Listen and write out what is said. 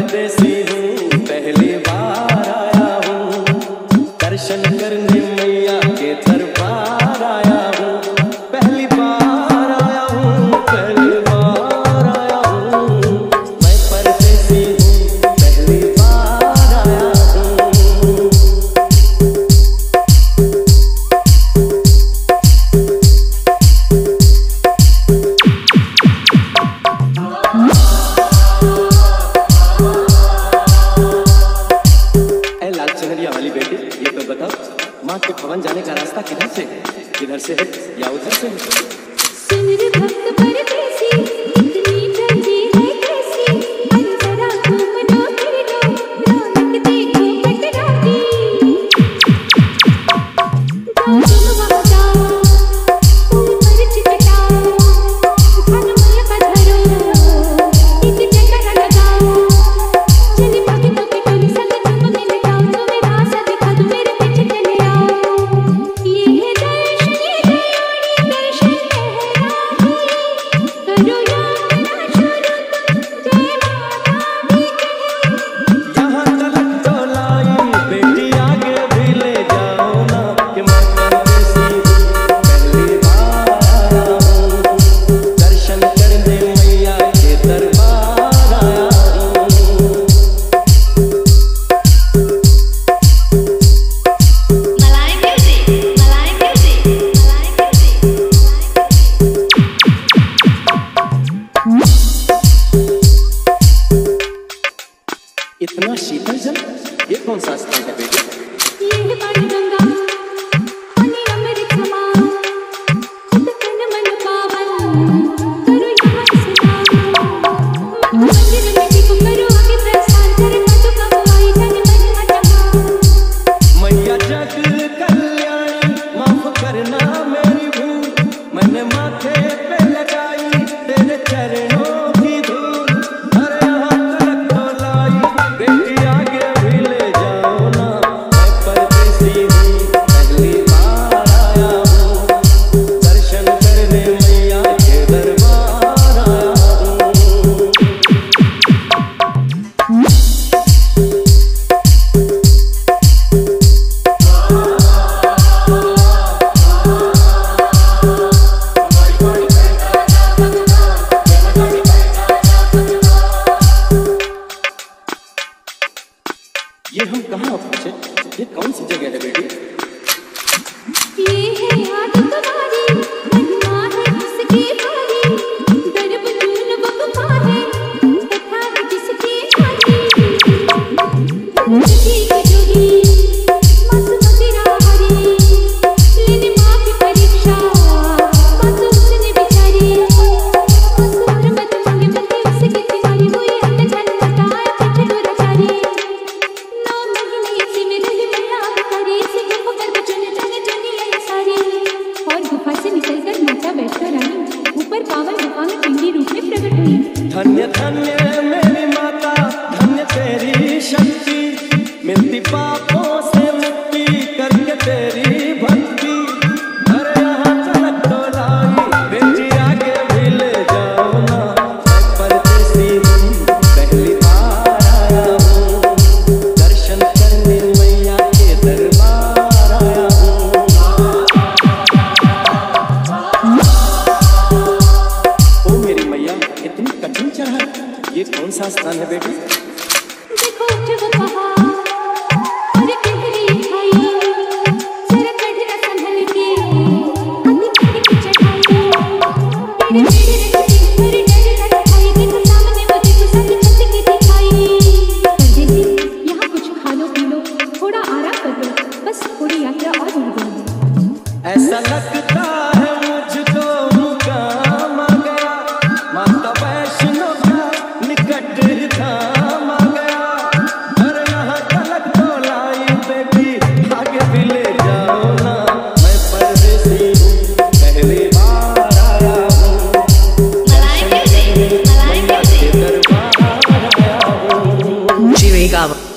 परदेसी हूँ, पहली बार आया हूँ, दर्शन करने मैया के दरबार आया हूँ, पहली बार आया हूँ, पहली बार आया हूँ, मैं परदेसी हूँ, पहली बार आया हूँ। वाली बेटी, ये तो बताओ, माँ के भवन जाने का रास्ता किधर से है? किधर से है या उधर से है? सुन रे भक्त परदेसी, इतनी जल्दी है कैसी? अंतरा घूम लो फिर लो, रौनक देखो कटरा की। जाओ तुम वहाँ जाओ, तुम पर्ची कटाओ, धन मैया का धरो, एक चक्कर लगाओ, चली भागी तो की टोली संग तुम में लगाओ, तुम्हें रास्ता दिखा दूं मेरे पीछे चले आओ। ये है दर्शन, ये दयानी दर्शन करो याद ना छोड़ो तुम, जय माता दी कहे। यहाँ तलक तो लाई बेटी, आगे भी ले जाओ ना, कि मैं परदेसी हूँ, पहली बार आया हूँ, दर्शन करने मैया के दरबार आया हूँ। मलाई म्यूजिक, मलाई म्यूजिक, मलाई इतना शीतल जल, ये कौन सा स्थान है बेटी? ये है पानी गंगा, पानी अमृत समान, खुद तन मन पावन, करो यहाँ स्नान। मंदिर में टिको, करो आगे प्रस्थान, करे तो कमाई धन मन हटवा। मैया जग कल्याणी, माफ करना मेरी भूल, मैंने माथे पे लगाई तेरे चरणों की धूल। अरे यहाँ तलक तो लाई बेटी, आगे भी ले जाओ ना, मैं परदेसी हूँ, पहली बार आया हूँ, दर्शन करने मैया के दरबार आया हूँ। ये हम कहाँ पहुँचे? ये कौन सी जगह है बेटी? ये है याद तुम्हारी, महिमा है उसकी भारी, गर्भ जून बपा है, कथा है जिसकी भारी। धरती की जोगी, मासूमती राहरी, लेने माँ की परीक्षा, मासूम ने बेचारी, मासूम मत मांगे बल्कि उसकी तिवारी, हुई अंधजन हटाए पीछे दुराचारी। 9 महीने इसी में रही मैया अवतारी, इसी के पुकार में चुने चुने चुनी है सारी। और गुफा से निकलकर माता बैठकर आई, ऊपर पावन गुफा में पिंडी रूप में प्रकट हुई। धन्य धन्य मेरी माता, धन्य तेरी शक्ति, मिलती पापों से मुक्ति करके तेरी भक्ति। अरे यहाँ तलक तो लाई बेटी, आगे भी ले जाओ ना, मैं परदेसी हूँ, पहली बार आया हूँ, दर्शन करने मैया के दरबार आया हूँ। ओ मेरी मैया, इतनी कठिन चढ़ाई, ये कौन सा स्थान है बेटी? देखो जब पहाड़ और गहरी खाई, जरा कठिन संभल के अति कठिन चढ़ाई, तेरे मेरे रखते मेरे डर न दिखाई, देखो सामने वो देखो सच सच की दिखाई। परदेसी, यहाँ कुछ खा लो पी लो, थोड़ा आराम कर लो, बस थोड़ी यात्रा और बढ़ गई। ऐसा लगता है मुझको मुकाम आ गया, माता वैष्णो का निकट धाम आ गया। अरे यहाँ तलक तो लाई बेटी, आगे भी ले जाओ ना, मैं परदेसी हूँ, पहली बार आया हूँ, मलाई म्यूजिक, मलाई मैया के दरबार आया हूँ। G-Rig